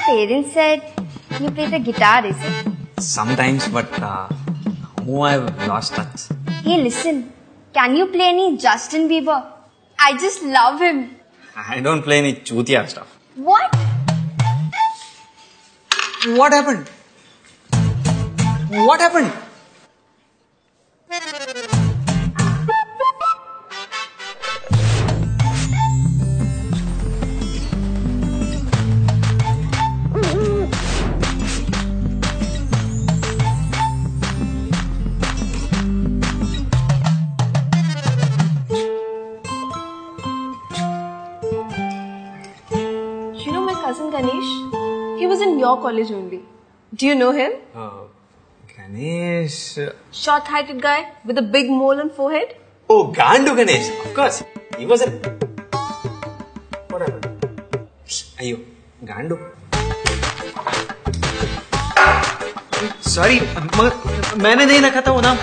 parents said you play the guitar, is it? Sometimes, but now I've lost touch. Hey, listen. Can you play any Justin Bieber? I just love him. I don't play any chutiya stuff. What? What happened? What happened? Cousin Ganesh, he was in your college only. Do you know him? Ganesh. Short-heighted guy with a big mole on forehead. Oh, Gandu Ganesh. Of course. He was a... What happened? Ayo, Gandu. Sorry, मैंने नहीं रखा था वो नाम.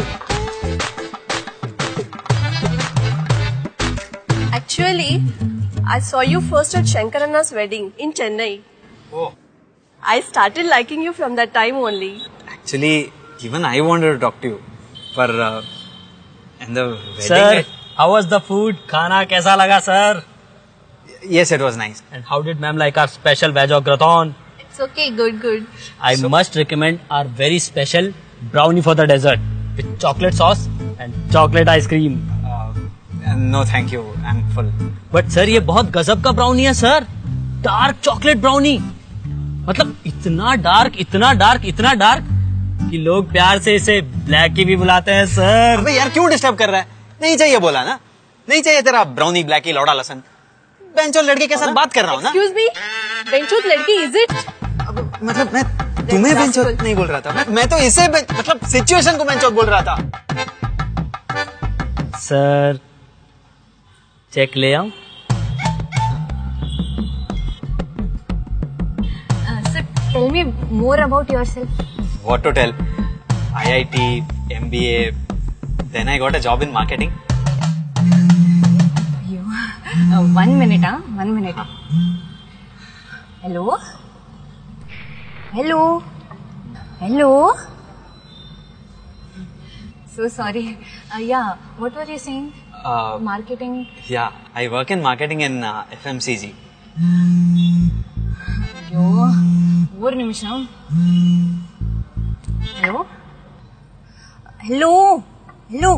Actually, I saw you first at Shankarana's wedding in Chennai. Oh. I started liking you from that time only. Actually, even I wanted to talk to you. For and the wedding. Sir, how was the food? Khana kaisa laga, sir? Yes, it was nice. And how did ma'am like our special veg au gratin? It's okay, good. I must recommend our very special brownie for the dessert with chocolate sauce and chocolate ice cream. No, thank you. I'm full. But sir, ये बहुत गजब का brownie है sir. Dark chocolate brownie. मतलब इतना dark कि लोग प्यार से इसे ब्लैक की भी बुलाते हैं सर. अबे यार क्यों डिस्टर्ब कर रहा है? नहीं चाहिए बोला ना. नहीं चाहिए तेरा ब्राउनी ब्लैकी लौड़ा लसन. बेंचो लड़के के साथ बात कर रहा हूँ ना. Excuse me, बेंचो लड़की is it? मतलब मैं तुम्हें बेंचो नहीं बोल रहा था. मैं तो इसे मतलब सिचुएशन को बेंचो बोल रहा था. सर चेक ले आऊं? Sir, tell me more about yourself. What to tell? IIT, MBA, then I got a job in marketing. You. 1 minute, huh? 1 minute. Hello? So sorry. Yeah, what were you saying? Marketing. Yeah, I work in marketing in FMCG. Yo, one nimisham. Hello.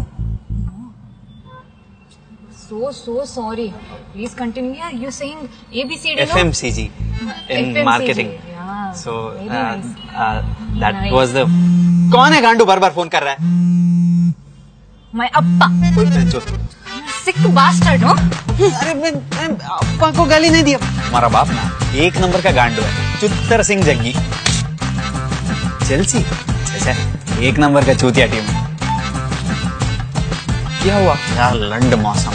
So sorry. Please continue. Yeah, you're saying ABCD. FMCG in FMCG. marketing. Yeah. So very nice. that Nice. was the. कौन है गांडू बार phone कर रहा है? My appa. कोई बेंचो. Sick bastard, no? अरे मैं अप्पा को गाली नहीं दिया. हमारा बाप ना 1 नंबर का गांडू है. चुत्तर सिंह जग्गी. चेल्सी. ऐसा 1 नंबर का चूतिया टीम. क्या हुआ? यार लंड मौसम.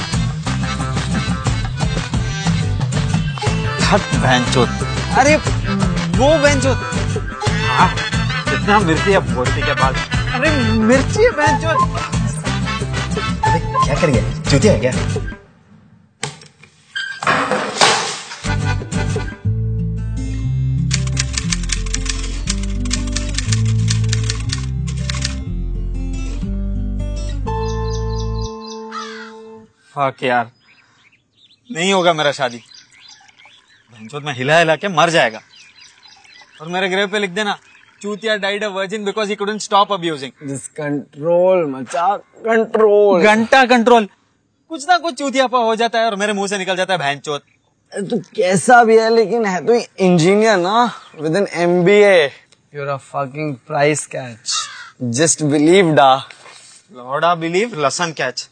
हट बेंचो. अरे वो बेंचो. हाँ इतना मिर्ची है बोलती के बाद. अरे मिर्ची है बेंचो. अरे क्या कर गया? चूतिया है क्या? फक यार नहीं होगा मेरा शादी. भैंचोद में हिला के मर जाएगा. और मेरे ग्रेव पे लिख देना चूतिया died a virgin because he couldn't stop abusing. Just control मचा control. घंटा कंट्रोल. कुछ ना कुछ चूतियापा हो जाता है और मेरे मुंह से निकल जाता है भैंचोद. तू कैसा भी है लेकिन है तो इंजीनियर ना with an MBA. You're a fucking price catch. Just believe da. लौड़ा बिलीव लसन कैच.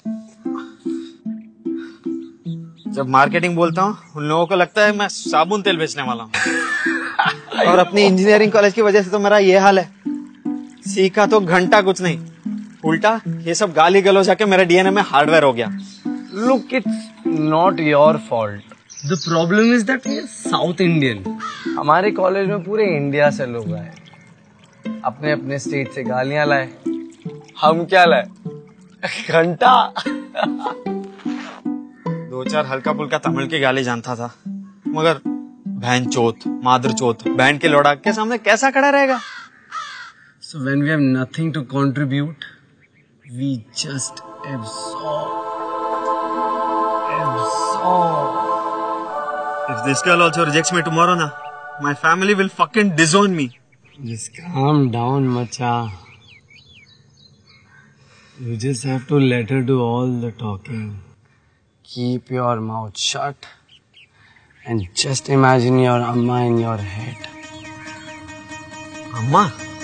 जब मार्केटिंग बोलता हूँ उन लोगों को लगता है मैं साबुन तेल बेचने वाला हूँ. और अपनी इंजीनियरिंग कॉलेज की वजह से तो मेरा ये हाल है. सीखा तो घंटा कुछ नहीं, उल्टा ये सब गाली गलौज जाके मेरे डीएनए में हार्डवेयर हो गया. Look, it's not your fault. The problem is that we're South Indian. हमारे कॉलेज में पूरे इंडिया से लोग आए, अपने अपने स्टेट से गालियां लाए. हम क्या लाए? घंटा. 2-4 हल्का फुल्का तमिल की गाली जानता था, मगर बहन चोत, मादर चोत, बहन के लौड़ा के सामने कैसा खड़ा रहेगा? So when we have nothing to contribute, we just absorb. If this girl also rejects me tomorrow, na, my family will fucking disown me. Just calm down, macha. You just have to let her do all the talking. Keep your mouth shut and just imagine your amma in your head. Amma?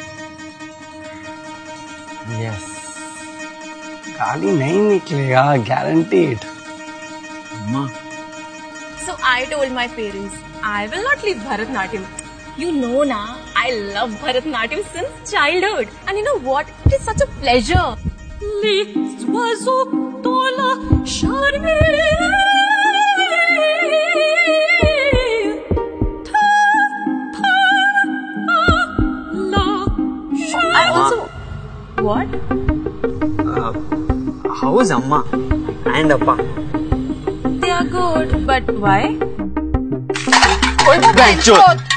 Yes. गाली नहीं निकलेगा, guaranteed. Amma? So I told my parents, I will not leave Bharatnatyam. You know na, I love Bharatnatyam since childhood. And you know what? It is such a pleasure. Les oiseaux dans la charmille. I also... What? How is Amma and Appa? They are good, but why? Bang, chot.